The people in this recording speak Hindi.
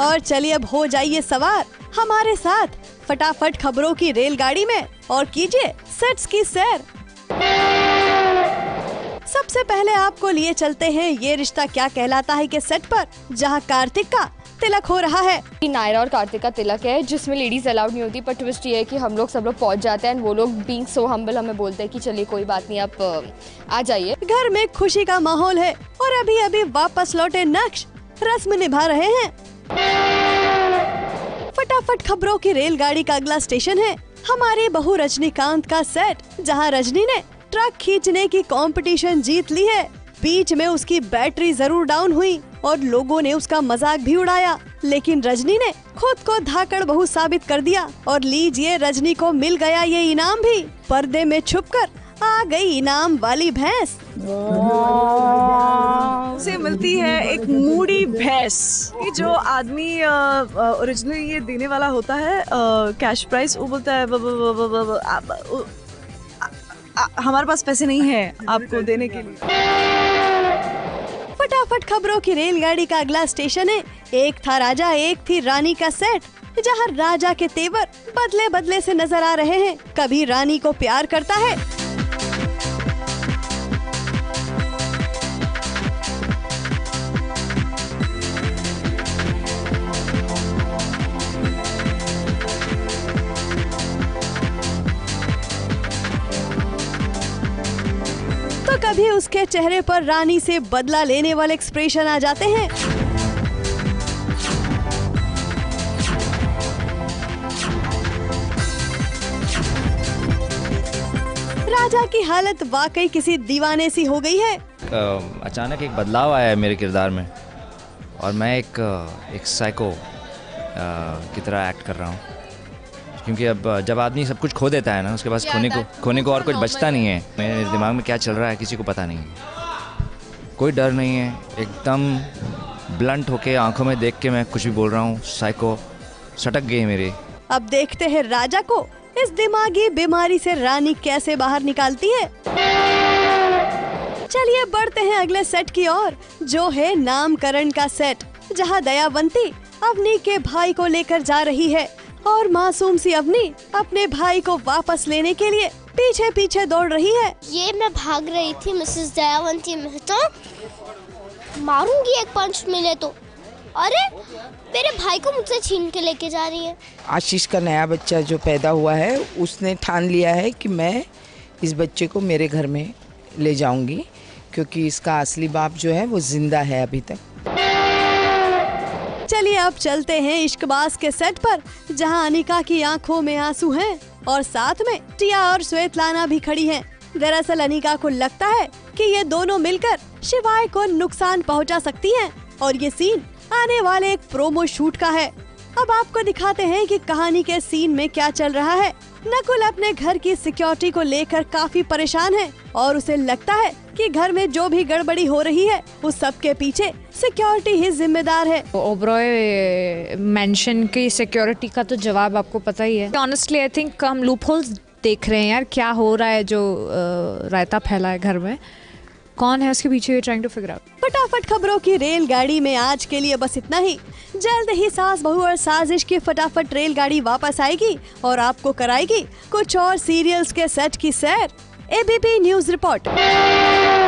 और चलिए अब हो जाइए सवार हमारे साथ फटाफट खबरों की रेलगाड़ी में और कीजिए सेट्स की सैर। सबसे पहले आपको लिए चलते हैं ये रिश्ता क्या कहलाता है के सेट पर, जहां कार्तिक का तिलक हो रहा है। नायरा और कार्तिक का तिलक है जिसमें लेडीज अलाउड नहीं होती, पर ट्विस्ट ये है कि हम लोग सब लोग पहुंच जाते हैं। वो लोग बीइंग सो हम्बल हमें बोलते हैं कि चलिए कोई बात नहीं, आप आ जाइए। घर में खुशी का माहौल है और अभी अभी वापस लौटे नक्श रस्म निभा रहे हैं। फटाफट खबरों की रेलगाड़ी का अगला स्टेशन है हमारी बहू रजनीकांत का सेट, जहां रजनी ने ट्रक खींचने की कंपटीशन जीत ली है। बीच में उसकी बैटरी जरूर डाउन हुई और लोगों ने उसका मजाक भी उड़ाया, लेकिन रजनी ने खुद को धाकड़ बहू साबित कर दिया और लीजिए रजनी को मिल गया ये इनाम भी। पर्दे में छुपकर आ गई इनाम वाली भैंस। उसे मिलती है एक मूडी भैंस। ये जो आदमी ओरिजिनली ये देने वाला होता है कैश प्राइस, वो बोलता है हमारे पास पैसे नहीं है आपको देने के लिए। फटाफट खबरों की रेलगाड़ी का अगला स्टेशन है एक था राजा एक थी रानी का सेट, जहां राजा के तेवर बदले बदले से नजर आ रहे हैं। कभी रानी को प्यार करता है तो कभी उसके चेहरे पर रानी से बदला लेने वाले एक्सप्रेशन आ जाते हैं। राजा की हालत वाकई किसी दीवाने सी हो गई है। अचानक एक बदलाव आया है मेरे किरदार में और मैं एक साइको की तरह एक्ट कर रहा हूँ, क्योंकि अब जब आदमी सब कुछ खो देता है ना, उसके पास खोने को और कुछ बचता नहीं है। मेरे दिमाग में क्या चल रहा है किसी को पता नहीं है, कोई डर नहीं है, एकदम ब्लंट होके आंखों में देख के मैं कुछ भी बोल रहा हूँ। साइको सटक गई मेरी। अब देखते हैं राजा को इस दिमागी बीमारी से रानी कैसे बाहर निकालती है। चलिए बढ़ते हैं अगले सेट की ओर, जो है नामकरण का सेट, जहां दयावंती अवनी के भाई को लेकर जा रही है और मासूम सी अवनी अपने भाई को वापस लेने के लिए पीछे पीछे दौड़ रही है। ये मैं भाग रही थी मिसेस दयावंती मेहता, मारूंगी एक पंच मिले तो। अरे मेरे भाई को मुझसे छीन के लेके जा रही है। आशीष का नया बच्चा जो पैदा हुआ है, उसने ठान लिया है कि मैं इस बच्चे को मेरे घर में ले जाऊंगी, क्योंकि इसका असली बाप जो है वो जिंदा है अभी तक। चलिए अब चलते हैं इश्कबाज के सेट पर, जहां अनिका की आंखों में आंसू हैं और साथ में टिया और श्वेतलाना भी खड़ी हैं। दरअसल अनिका को लगता है कि ये दोनों मिलकर शिवाय को नुकसान पहुंचा सकती हैं और ये सीन आने वाले एक प्रोमो शूट का है। अब आपको दिखाते हैं कि कहानी के सीन में क्या चल रहा है। नकुल अपने घर की सिक्योरिटी को लेकर काफी परेशान है और उसे लगता है कि घर में जो भी गड़बड़ी हो रही है उस सब के पीछे सिक्योरिटी ही जिम्मेदार है। ओबरॉय मेंशन की सिक्योरिटी का तो जवाब आपको पता ही है। ऑनेस्टली आई थिंक हम लूप होल्स देख रहे हैं यार, क्या हो रहा है, जो रायता फैला है घर में, कौन है उसके पीछे, ट्राइंग टू फिगर आउट। फटाफट खबरों की रेलगाड़ी में आज के लिए बस इतना ही। जल्द ही सास बहू और साजिश की फटाफट रेलगाड़ी वापस आएगी और आपको कराएगी कुछ और सीरियल्स के सेट की सैर। ABP news report.